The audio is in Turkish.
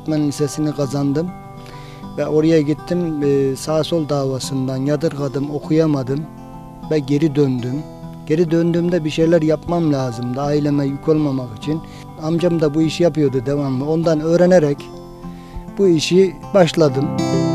Öğretmen Lisesi'ni kazandım. Ve oraya gittim, sağ sol davasından yadırgadım, okuyamadım ve geri döndüm. Geri döndüğümde bir şeyler yapmam lazımdı aileme yük olmamak için. Amcam da bu işi yapıyordu devamlı. Ondan öğrenerek bu işi başladım.